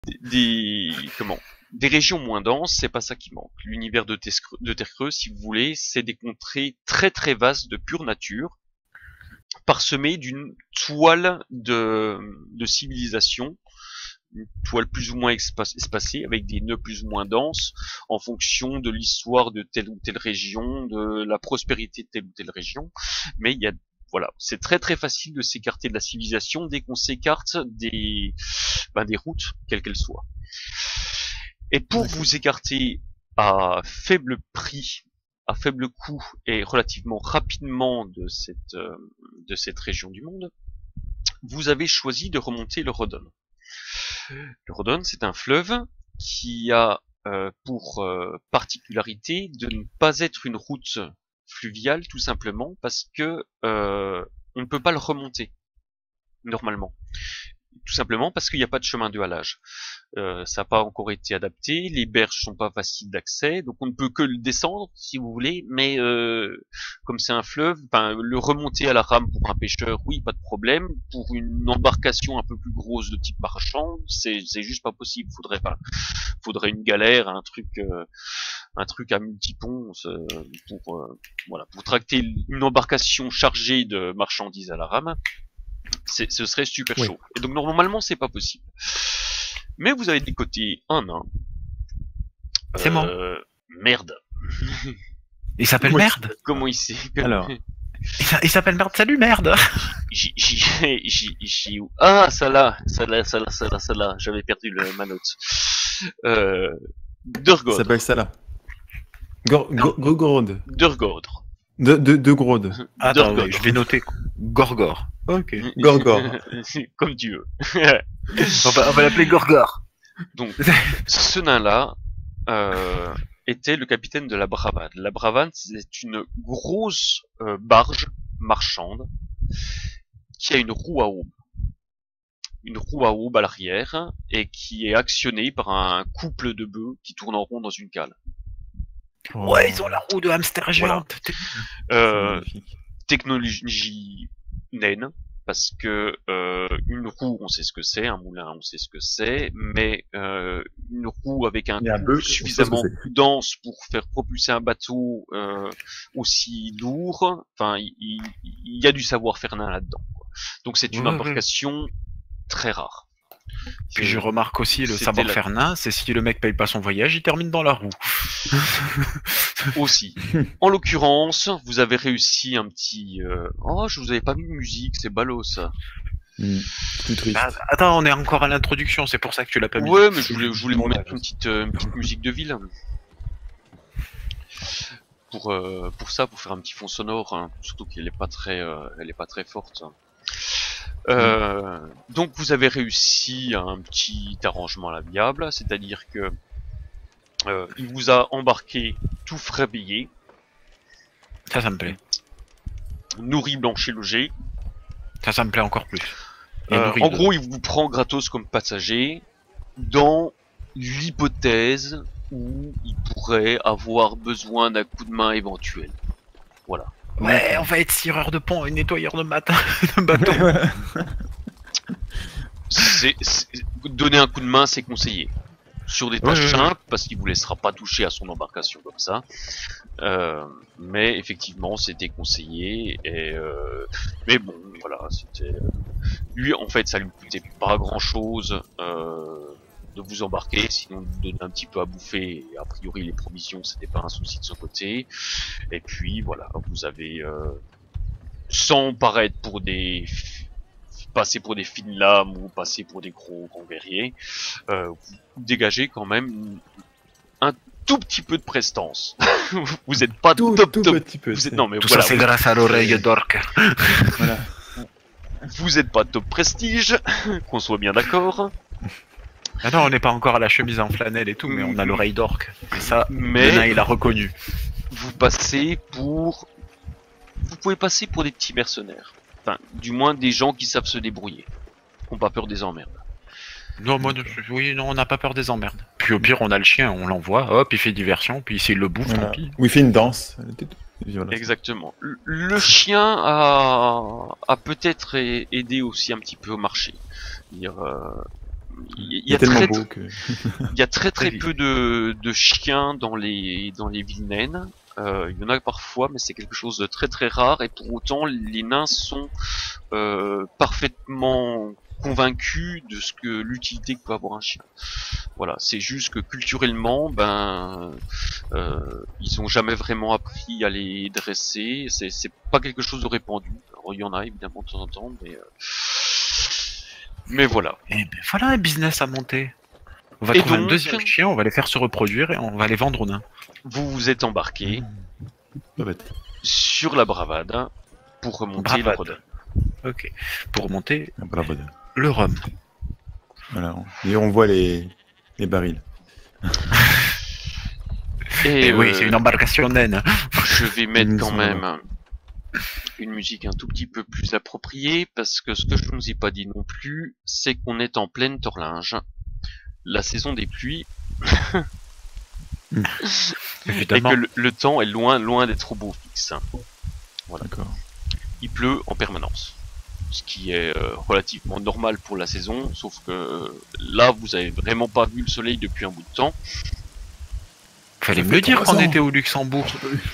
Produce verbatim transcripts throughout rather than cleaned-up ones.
des, des comment des régions moins denses, c'est pas ça qui manque. L'univers de, de Terre Creuse, si vous voulez, c'est des contrées très très vastes de pure nature, parsemées d'une toile de, de civilisation, une toile plus ou moins espacée, avec des nœuds plus ou moins denses, en fonction de l'histoire de telle ou telle région, de la prospérité de telle ou telle région. Mais il y a voilà, c'est très très facile de s'écarter de la civilisation dès qu'on s'écarte des, ben, des routes, quelles qu'elles soient. Et pour vous écarter à faible prix, à faible coût et relativement rapidement de cette, euh, de cette région du monde, vous avez choisi de remonter le Rodon. Le Rodon, c'est un fleuve qui a euh, pour euh, particularité de ne pas être une route fluviale, tout simplement parce que euh, on ne peut pas le remonter normalement. Tout simplement parce qu'il n'y a pas de chemin de halage. Euh, ça n'a pas encore été adapté, les berges sont pas faciles d'accès, donc on ne peut que le descendre si vous voulez, mais euh, comme c'est un fleuve, ben, le remonter à la rame pour un pêcheur, oui, pas de problème. Pour une embarcation un peu plus grosse de type marchand, c'est c'est juste pas possible. Faudrait pas, faudrait une galère, un truc, euh, un truc à multipont euh, pour euh, voilà, pour tracter une embarcation chargée de marchandises à la rame. Ce serait super chaud. Oui. Et donc normalement c'est pas possible. Mais vous avez des côtés un nain. C'est euh, moi. Merde. Il s'appelle Merde. Comment il sait? Alors. Il s'appelle Merde. Salut Merde. J j j j Ah ça là, ça là, ça là, ça là, ça là. J'avais perdu le ma note. Euh, Durgod. Ça s'appelle ça là. Gorgord. Durgod. De de de Grode. Attends, ouais, je vais noter Gorgor. Ok. Gorgor. Comme tu veux. on va, on va l'appeler Gorgor. Donc, ce nain-là euh, était le capitaine de la Bravade. La Bravade, c'est une grosse euh, barge marchande qui a une roue à aube. Une roue à aube à l'arrière et qui est actionnée par un couple de bœufs qui tournent en rond dans une cale. Ouais, ils ont la roue de hamster géante. Voilà. Euh, technologie naine, parce que euh, une roue, on sait ce que c'est, un moulin, on sait ce que c'est, mais euh, une roue avec un tube suffisamment dense pour faire propulser un bateau euh, aussi lourd, enfin, il, il, il y a du savoir-faire nain là-dedans. Donc c'est une ouais, embarcation ouais. très rare. Puis je remarque aussi le savoir-faire la... nain, c'est si le mec paye pas son voyage, il termine dans la roue. Aussi. En l'occurrence, vous avez réussi un petit... Euh... Oh, je vous avais pas mis de musique, c'est ballot ça. Mmh. Tout triste. Ah, attends, on est encore à l'introduction, c'est pour ça que tu l'as pas mis. Ouais, mais je voulais, je voulais vous mettre une petite, euh, une petite musique de ville. Pour, euh, pour ça, pour faire un petit fond sonore, hein. Surtout qu'elle est pas très, euh, elle est pas très forte. Euh, mmh. Donc vous avez réussi un petit arrangement à l'amiable, c'est-à-dire que euh, il vous a embarqué tout frais payé. Ça, ça me plaît. Nourri, blanchi, logé. Ça, ça me plaît encore plus. Euh, en gros, il vous prend gratos comme passager dans l'hypothèse où il pourrait avoir besoin d'un coup de main éventuel. Voilà. Ouais, on va être cireur de pont et nettoyeur de, matin, de bateau. c'est, donner un coup de main, c'est conseillé. Sur des tâches ouais, simples, ouais. parce qu'il vous laissera pas toucher à son embarcation comme ça. Euh, mais effectivement, c'était conseillé. Et euh, mais bon, voilà, c'était. Lui, en fait, ça lui coûtait pas grand-chose euh, de vous embarquer, sinon de vous donner un petit peu à bouffer. Et a priori, les provisions, c'était pas un souci de son côté. Et puis voilà, vous avez, euh, sans paraître pour des passer pour des fines lames ou passer pour des gros grands guerriers, euh, vous dégagez quand même un tout petit peu de prestance. Vous n'êtes pas tout, top tout top. Petit peu, vous êtes, non mais tout voilà, ça c'est vous... grâce à l'oreille d'orque. Voilà. Vous n'êtes pas top prestige, qu'on soit bien d'accord. Ah non, on n'est pas encore à la chemise en flanelle et tout, mais on a l'oreille d'orque. Et ça, mais le nain, il a reconnu. Vous passez pour, vous pouvez passer pour des petits mercenaires. Enfin, du moins des gens qui savent se débrouiller, qui n'ont pas peur des emmerdes. Non, moi, oui, non, on n'a pas peur des emmerdes. Puis au pire, on a le chien, on l'envoie, hop, il fait diversion, puis s'il le bouffe, voilà. tant pis. Ou il fait une danse. Voilà. Exactement. Le chien a, a peut-être aidé aussi un petit peu au marché. Dire, euh, il y, Il est a tellement très, beau que. il y a très très Très peu de, de chiens dans les dans les villes naines. Euh, il y en a parfois, mais c'est quelque chose de très très rare. Et pour autant, les nains sont euh, parfaitement convaincus de ce que l'utilité que peut avoir un chien. Voilà, c'est juste que culturellement, ben, euh, ils ont jamais vraiment appris à les dresser. C'est c'est pas quelque chose de répandu. Alors, il y en a évidemment de temps en temps, mais euh, mais voilà. Et ben voilà un business à monter. On va Et trouver un donc, deuxième chien, on va les faire se reproduire et on va les vendre aux nains. vous vous êtes embarqué Pas bête. sur la bravade pour remonter le Bravade. Rodin. Ok. Pour remonter Ah, bravo. le rhum. Voilà. Et on voit les, les barils. Et, Et oui, euh, c'est une embarcation naine. je vais mettre Une quand mission, même une musique un tout petit peu plus appropriée parce que ce que je ne vous ai pas dit non plus, c'est qu'on est en pleine torlinge. La saison des pluies et Évidemment. que le, le temps est loin loin d'être au beau fixe. D'accord. Il pleut en permanence. Ce qui est euh, relativement normal pour la saison, sauf que euh, là vous avez vraiment pas vu le soleil depuis un bout de temps. Fallait Ça me le fait dire trois qu'on ans. était au Luxembourg.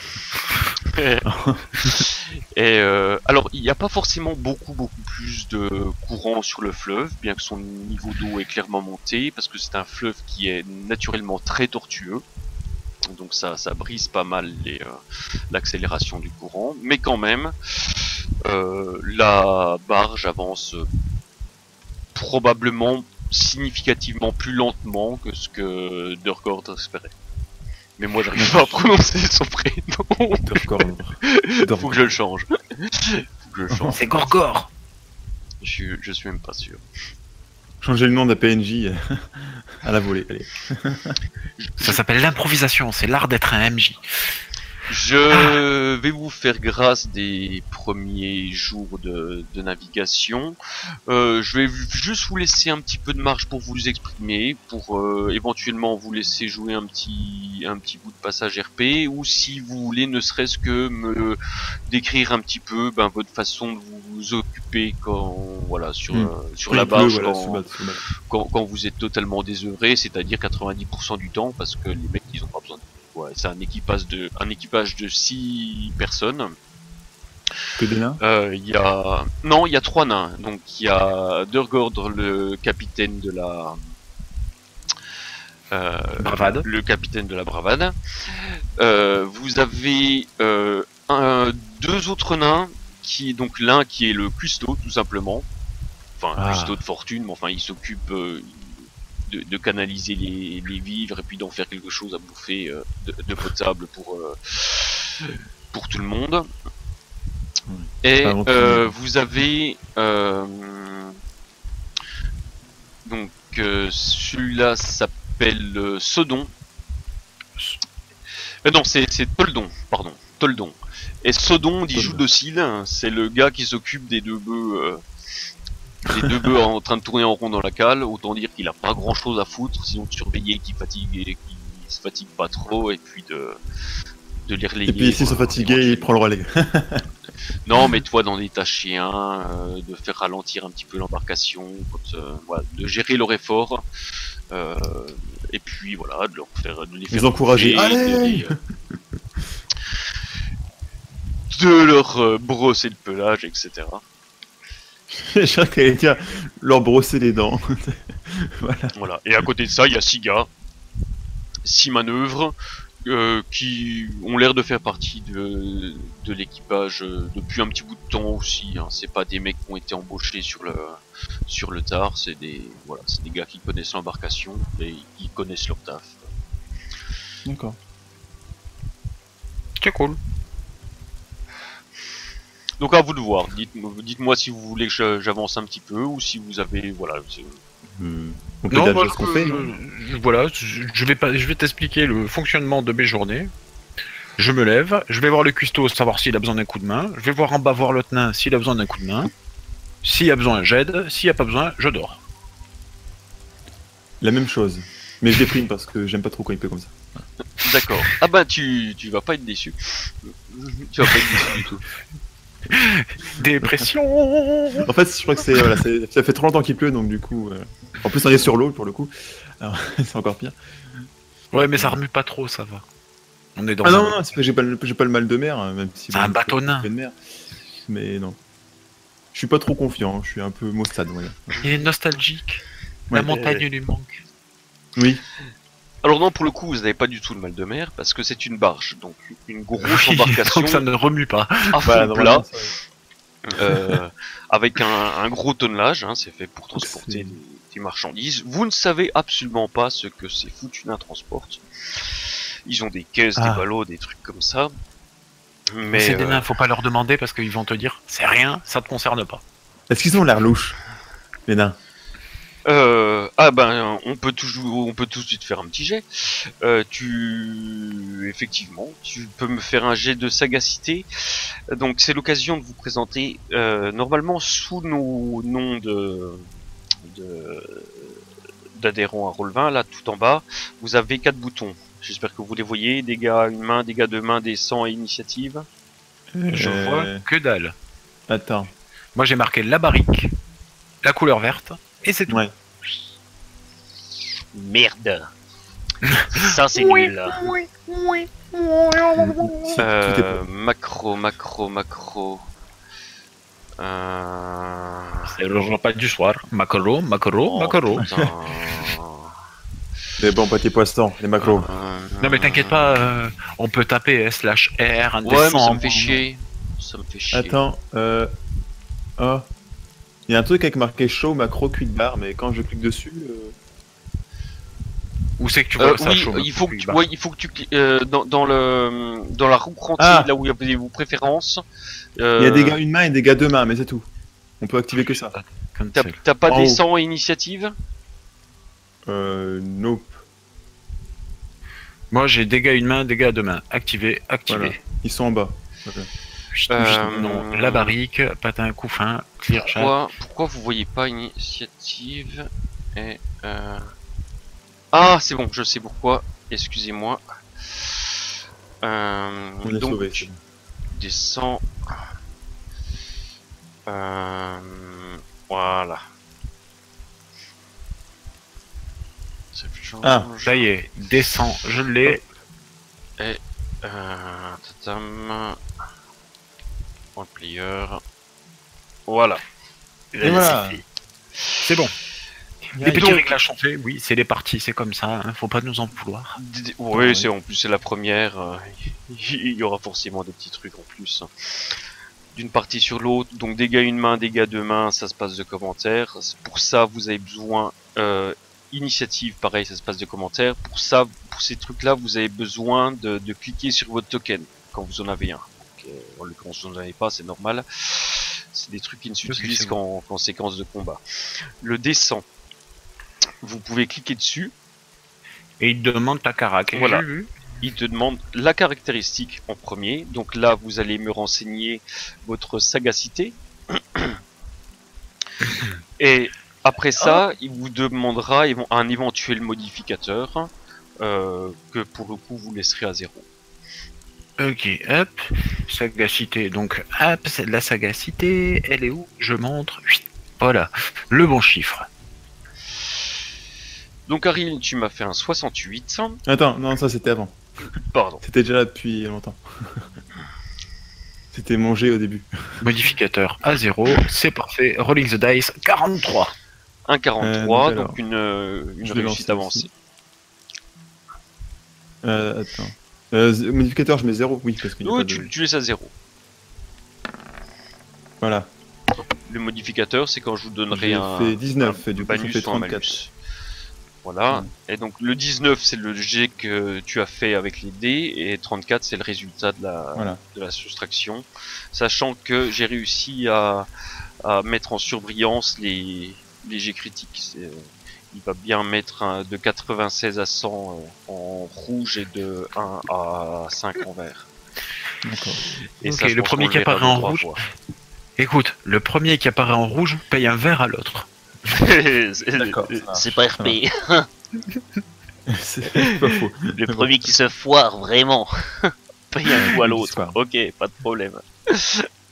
Et euh, alors il n'y a pas forcément beaucoup beaucoup plus de courant sur le fleuve, bien que son niveau d'eau est clairement monté, parce que c'est un fleuve qui est naturellement très tortueux. Donc ça, ça brise pas mal les, euh, l'accélération du courant, mais quand même, euh, la barge avance euh, probablement significativement plus lentement que ce que Durgord espérait. Mais moi j'arrive pas à prononcer son prénom. Dorgor. Faut que je le change. Faut que je le change. C'est Gorgor. Je, suis- je suis même pas sûr. Changer le nom de la P N J à la volée. Allez. Ça s'appelle l'improvisation, c'est l'art d'être un M J. Je vais vous faire grâce des premiers jours de, de navigation. Euh, je vais juste vous laisser un petit peu de marge pour vous exprimer, pour euh, éventuellement vous laisser jouer un petit un petit bout de passage R P, ou si vous voulez ne serait-ce que me décrire un petit peu ben, votre façon de vous occuper quand voilà sur Hmm. euh, sur Oui, la il pleut, barge voilà, quand, sous batte, sous batte. quand, quand vous êtes totalement désœuvré, c'est-à-dire quatre-vingt-dix pour cent du temps, parce que les mecs ils ont pas besoin de ouais, c'est un équipage de un équipage de six personnes. Que des nains. Euh, Il y a non, il y a trois nains. Donc il y a Durgord, le capitaine de la euh, Bravade. le capitaine de la bravade. Euh, vous avez euh, un, deux autres nains qui donc l'un qui est le cuistot tout simplement. Enfin Ah. cuistot de fortune, mais enfin il s'occupe euh, de, de canaliser les, les vivres et puis d'en faire quelque chose à bouffer euh, de, de potable pour euh, pour tout le monde. Et Pas avant tout le euh, monde. vous avez euh, donc euh, celui-là s'appelle euh, Sodon. Euh, non, c'est c'est Toldon, pardon, Toldon. Et Sodon dit joue Toldon. docile, hein, c'est le gars qui s'occupe des deux bœufs. Euh, les deux bœufs en train de tourner en rond dans la cale, autant dire qu'il a pas grand chose à foutre, sinon de surveiller qu'ils fatigue et qu'ils se fatiguent pas trop, et puis de, de les relayer. Et puis s'ils sont voilà, fatigués, il prend le relais. Non, mais toi, dans des tâches chiens, euh, de faire ralentir un petit peu l'embarcation, quand, euh, voilà, de gérer leur effort, euh, et puis voilà, de leur faire, de les faire Les encourager. bouger, de, Allez les, euh, de leur euh, brosser le pelage, et cetera. Je crois qu'elle allait dire leur brosser les dents. Voilà. Voilà. Et à côté de ça, il y a six gars, six manœuvres, euh, qui ont l'air de faire partie de, de l'équipage euh, depuis un petit bout de temps aussi. Hein. C'est pas des mecs qui ont été embauchés sur le sur le tard, c'est des voilà, c'est des gars qui connaissent l'embarcation et qui connaissent leur taf. D'accord. C'est cool. Donc à vous de voir. Dites-moi, dites-moi si vous voulez que je- j'avance un petit peu ou si vous avez voilà. c'est- Euh, on peut Non, dire moi, déjà ce qu'on fait, non je, je- voilà, je, je vais pas, je vais t'expliquer le fonctionnement de mes journées. Je me lève, je vais voir le cuistot, savoir s'il a besoin d'un coup de main. Je vais voir en bas voir le nain s'il a besoin d'un coup de main. S'il a besoin, j'aide. S'il n'y a pas besoin, je dors. La même chose. Mais je déprime parce que j'aime pas trop quand il pleut comme ça. D'accord. Ah bah tu tu vas pas être déçu. Tu vas pas être déçu du tout. Dépression. En fait, je crois que c'est voilà, c'est- ça fait trop longtemps qu'il pleut, donc du coup, euh, en plus on est sur l'eau pour le coup. Alors, c'est encore pire. Ouais, mais ça remue pas trop, ça va. On est dans Ah un... non, non, c'est pas que j'ai pas, le- j'ai pas le mal de mer, hein, même si. C'est un bateau nain. de mer. Mais non. Je suis pas trop confiant, je suis un peu maussade, on va dire. Il est nostalgique. Ouais. La montagne lui manque. Oui. Alors non, pour le coup, vous n'avez pas du tout le mal de mer, parce que c'est une barge, donc une grosse Oui, embarcation donc ça ne remue pas. à fond Voilà, plat, normalement, ça- euh, avec un, un gros tonnelage, hein, c'est fait pour transporter C'est- des, des marchandises. Vous ne savez absolument pas ce que ces foutus nains transportent. Ils ont des caisses, Ah. des ballots, des trucs comme ça. Mais C'est des euh, nains, faut pas leur demander parce qu'ils vont te dire c'est rien, ça te concerne pas. Est-ce qu'ils ont l'air louches, les nains? Euh, ah ben, on peut toujours, on peut tout de suite faire un petit jet. Euh, tu, effectivement, tu peux me faire un jet de sagacité. Donc c'est l'occasion de vous présenter. Euh, normalement, sous nos noms de, de d'adhérents à Roll vingt, là tout en bas, vous avez quatre boutons. J'espère que vous les voyez. Dégâts à une main, dégâts de main, descend et initiative. Je Euh, vois que dalle. Attends. Moi j'ai marqué la barrique, la couleur verte, et c'est tout. Ouais. Merde. Ça c'est nul. Euh, macro, macro, macro. Euh... C'est le repas du soir. Macro, macro, oh, macro. putain. Les bons petits poissons, les macros. Euh, Non mais t'inquiète pas, euh, on peut taper slash R, un Ouais, mais ça descend. me fait chier. Ça me fait chier. Attends, euh... Oh. Il y a un truc avec marqué show macro quick bar, mais quand je clique dessus... euh, Où c'est que tu vois Euh, ça oui, chaud, il faut que tu, bah. ouais, il faut que tu cli- euh, dans, dans le dans la roue rentier, Ah. là où il y a vos préférences. Euh, Il y a des gars une main et des gars deux mains, mais c'est tout. On peut activer que ça. Comme T'as ça. t'as pas En haut. descend et initiative? Euh... Nope. Moi j'ai dégâts une main, dégâts à deux mains. Activé, activé. Voilà. Ils sont en bas. Voilà. Chut, Euh, chut, Non, la barrique, patin, coup fin, clear shot. Pourquoi pourquoi vous voyez pas initiative et euh... Ah, c'est bon, je sais pourquoi. Excusez-moi. Euh, On est donc sauvés. descend. Euh, voilà. Ça change. Ah, Ça y est, descend, je l'ai. Euh, tatam. Point player. Voilà. Et voilà. C'est bon. Les petits donc- réglages sont faits, oui, c'est les parties, c'est comme ça, hein, faut pas nous en vouloir. D- d- Oui, c'est en plus c'est la première. euh, Il y aura forcément des petits trucs en plus. D'une partie sur l'autre, donc dégâts une main, dégâts deux mains, ça se passe de commentaires. Pour ça, vous avez besoin euh, initiative, pareil, ça se passe de commentaires. Pour ça, pour ces trucs-là, vous avez besoin de, de cliquer sur votre token quand vous en avez un. Donc, euh, en l'occurrence, vous n'en avez pas, c'est normal. C'est des trucs qui ne s'utilisent c'est qu'en qu'en séquence de combat. Le descend. Vous pouvez cliquer dessus. Et il te demande ta carac. et Voilà. j'ai vu. Il te demande la caractéristique en premier. Donc là, vous allez me renseigner votre sagacité. Et après ça, il vous demandera évo- un éventuel modificateur euh, que pour le coup, vous laisserez à zéro. Ok, hop, sagacité, donc hop, c'est de la sagacité, elle est où? Je montre, Chut, voilà, le bon chiffre. Donc Ariel, tu m'as fait un soixante-huit. Attends, non, ça c'était avant. Pardon. C'était déjà là depuis longtemps. C'était mangé au début. Modificateur à zéro, c'est parfait, rolling the dice, quarante-trois. Un quarante-trois, Euh, donc, donc une, euh, une je vais réussite lancer avancée. aussi. Euh, attends. Euh, z- modificateur, je mets zéro, oui, parce qu'il y a Oui, pas de... tu, tu laisses à zéro. Voilà. Le modificateur, c'est quand je vous donnerai J'ai un, fait dix-neuf, un et du coup, ça bonus fait ou un trente-quatre. malus. Voilà. Ouais. Et donc le dix-neuf, c'est le jet que tu as fait avec les dés, et trente-quatre, c'est le résultat de la, Voilà. de la soustraction. Sachant que j'ai réussi à, à mettre en surbrillance les, les jets critiques. C'est, euh, il va bien mettre un, de quatre-vingt-seize à cent euh, en rouge et de un à cinq en vert. D'accord. Et Ok, ça, je le pense premier qu'on qui le verra apparaît en deux, trois rouge. fois. Écoute, le premier qui apparaît en rouge paye un verre à l'autre. D'accord, ça C'est pas R P. C'est pas faux. Le premier qui se foire vraiment. Paye un coup à l'autre. L'histoire. Ok, pas de problème.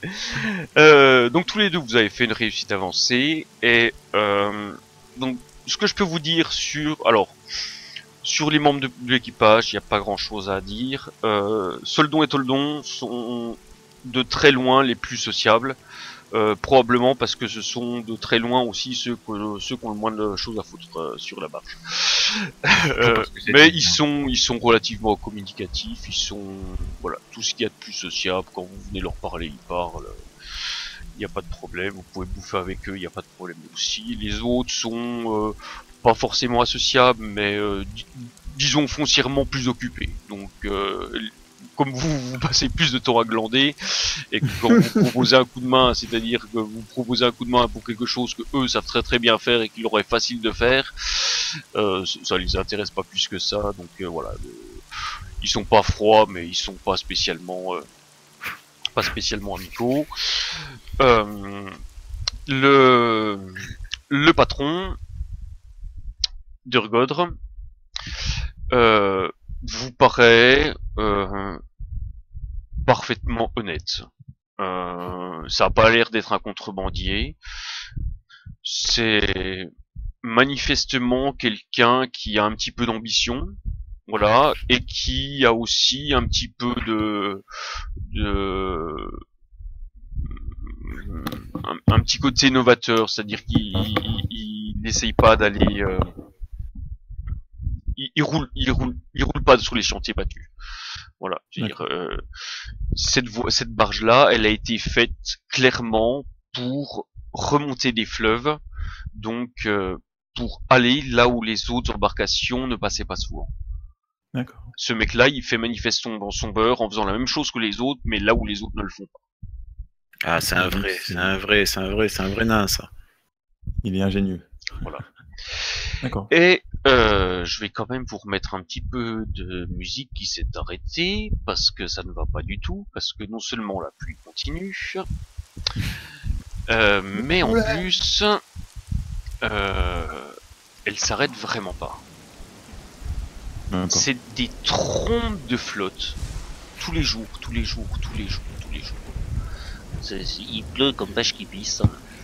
Euh, donc tous les deux, vous avez fait une réussite avancée. Et euh, donc, ce que je peux vous dire sur... Alors, sur les membres de, de l'équipage, il n'y a pas grand-chose à dire. Euh, Soldon et Toldon sont de très loin les plus sociables. Euh, probablement parce que ce sont de très loin aussi ceux, que, ceux qui ont le moins de choses à foutre euh, sur la barge. euh, mais ils sont, ils sont relativement communicatifs, ils sont, voilà, tout ce qu'il y a de plus sociable. Quand vous venez leur parler, ils parlent. Il n'y a pas de problème, vous pouvez bouffer avec eux, il n'y a pas de problème aussi. Les autres sont euh, pas forcément associables, mais euh, dis disons foncièrement plus occupés. Donc, euh, comme vous, vous passez plus de temps à glander, et que quand vous proposez un coup de main, c'est-à-dire que vous proposez un coup de main pour quelque chose que eux savent très très bien faire et qu'il leur est facile de faire, euh, ça les intéresse pas plus que ça. Donc euh, voilà, le... ils sont pas froids, mais ils sont pas spécialement, euh, pas spécialement amicaux. Euh, le le patron d'Urgodre euh, vous paraît euh, parfaitement honnête. Euh, ça a pas l'air d'être un contrebandier. C'est manifestement quelqu'un qui a un petit peu d'ambition, voilà, et qui a aussi un petit peu de, de un, un petit côté novateur, c'est-à-dire qu'il n'essaye pas d'aller, euh, il, il roule, il roule, il roule pas sur les chantiers battus. Voilà, je veux dire, euh, cette, cette barge-là, elle a été faite clairement pour remonter des fleuves, donc euh, pour aller là où les autres embarcations ne passaient pas souvent. D'accord. Ce mec-là, il fait manifestement dans son beurre en faisant la même chose que les autres, mais là où les autres ne le font pas. Ah, c'est un vrai, c'est un vrai, c'est un vrai, c'est un vrai nain, ça. Il est ingénieux. Voilà. D'accord. Et euh, je vais quand même vous remettre un petit peu de musique qui s'est arrêtée, parce que ça ne va pas du tout, parce que non seulement la pluie continue, euh, mais en plus, euh, elle s'arrête vraiment pas. C'est des trompes de flotte, tous les jours, tous les jours, tous les jours, tous les jours. C'est, il pleut comme vache qui pisse.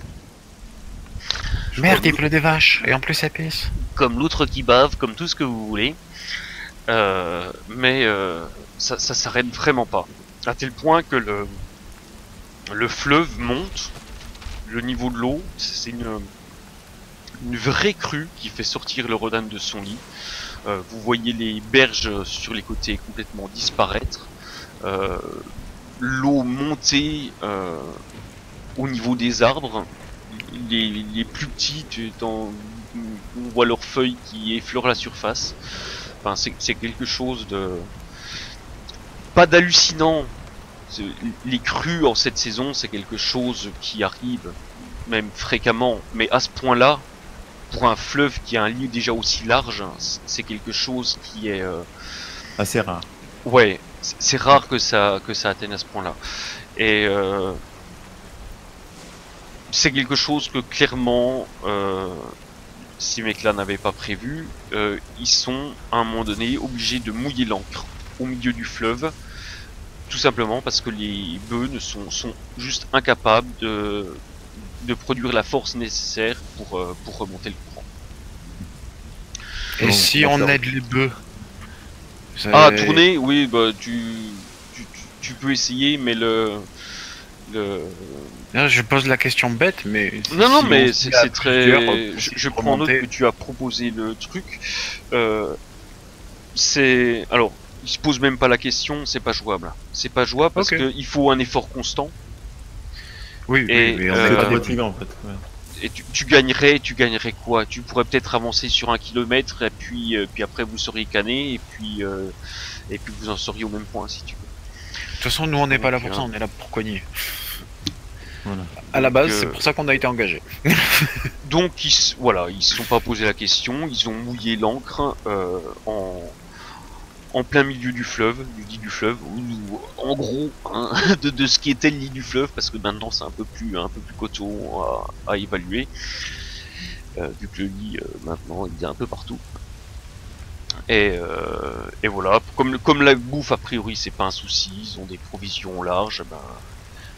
Merde, il pleut des vaches, et en plus ça pisse. Comme l'outre qui bave, comme tout ce que vous voulez. Euh, mais euh, ça, ça s'arrête vraiment pas. À tel point que le, le fleuve monte, le niveau de l'eau, c'est une, une vraie crue qui fait sortir le Rodan de son lit. Euh, vous voyez les berges sur les côtés complètement disparaître. Euh, l'eau monter euh, au niveau des arbres. Les, les plus petites, dans, on voit leurs feuilles qui effleurent la surface. Enfin, c'est quelque chose de... pas d'hallucinant. Les crues en cette saison, c'est quelque chose qui arrive même fréquemment. Mais à ce point-là, pour un fleuve qui a un lit déjà aussi large, c'est quelque chose qui est... Euh... assez rare. Ouais, c'est rare que ça, que ça atteigne à ce point-là. Et... Euh... c'est quelque chose que clairement, euh, ces mecs-là n'avaient pas prévu. Euh, ils sont à un moment donné obligés de mouiller l'ancre au milieu du fleuve, tout simplement parce que les bœufs ne sont, sont juste incapables de, de produire la force nécessaire pour, euh, pour remonter le courant. Et bon, si on aide les bœufs? Ah, tourner, oui, bah tu, tu, tu, tu peux essayer, mais le... Le... Je pose la question bête, mais... Non, non, mais c'est très... Je, je prends note que tu as proposé le truc. Euh, c'est... Alors, il se pose même pas la question, c'est pas jouable. C'est pas jouable parce okay. qu'il faut un effort constant. Oui, et, oui, mais euh, c'est motivant en fait. Ouais. Et tu, tu gagnerais, tu gagnerais quoi? Tu pourrais peut-être avancer sur un kilomètre et puis, euh, puis après vous seriez canné et puis, euh, et puis vous en seriez au même point si tu veux. De toute façon, nous on n'est pas là pour ça, on est là pour cogner. Voilà. À la base, euh... c'est pour ça qu'on a été engagé. Donc, ils, voilà, ils se sont pas posé la question, ils ont mouillé l'ancre euh, en, en plein milieu du fleuve, du lit du fleuve, ou, en gros, hein, de, de ce qui était le lit du fleuve, parce que maintenant c'est un peu plus, un peu plus coton à, à évaluer, euh, vu que le lit euh, maintenant il est un peu partout. Et, euh, et voilà, comme, comme la bouffe a priori c'est pas un souci, ils ont des provisions larges, ben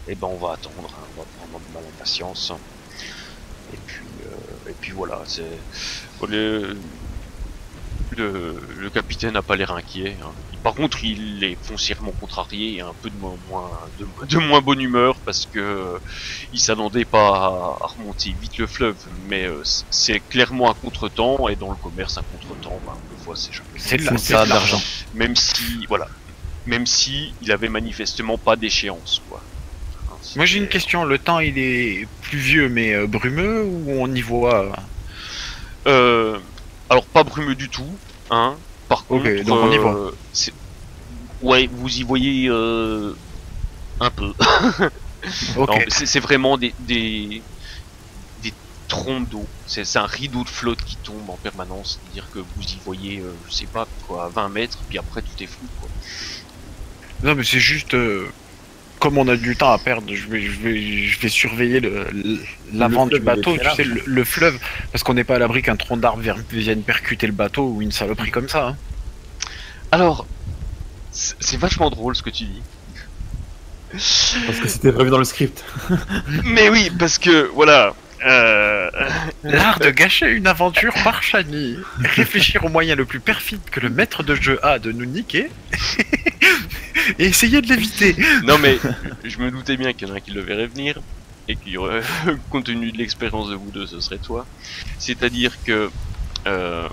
et ben on va attendre, hein, on va prendre mal en patience. Et puis, euh, et puis voilà, c'est le, le, le capitaine n'a pas l'air inquiet. Hein. Par contre, il est foncièrement contrarié et un peu de moins, moins de, de moins bonne humeur parce que euh, il s'attendait pas à, à remonter vite le fleuve, mais euh, c'est clairement un contretemps et dans le commerce un contretemps, ben, des fois c'est jamais. C'est de C'est la- ça, c'est de de l'argent. l'argent. Même si, voilà, même si il avait manifestement pas d'échéance, quoi. Hein, Moi j'ai une c'était- question, le temps il est pluvieux mais euh, brumeux ou on y voit euh, Euh, alors pas brumeux du tout, hein. Par Ok, contre, donc on y euh, voit. c'est- ouais, vous y voyez euh, un peu. Ok. Non, mais c'est c'est vraiment des, des, des troncs d'eau. C'est c'est un rideau de flotte qui tombe en permanence. C'est-à-dire que vous y voyez, euh, je sais pas quoi, vingt mètres, puis après tout est flou, quoi. Non mais c'est juste euh, comme on a du temps à perdre, je vais, je vais, je vais surveiller le- le- l'avant Le du fleuve, il est bateau, très tu sais, large. le, le fleuve, parce qu'on n'est pas à l'abri qu'un tronc d'arbre vienne- vienne percuter le bateau ou une saloperie comme ça. Hein. Alors, c'est c'est vachement drôle ce que tu dis. Parce que c'était prévu dans le script. Mais oui, parce que voilà. Euh... L'art de gâcher une aventure par Shani. Réfléchir au moyen le plus perfide que le maître de jeu a de nous niquer. Et essayer de l'éviter. Non mais je me doutais bien qu'il y en a un qui le verrait venir et qui aurait, compte tenu de l'expérience de vous deux, ce serait toi. C'est-à-dire que euh,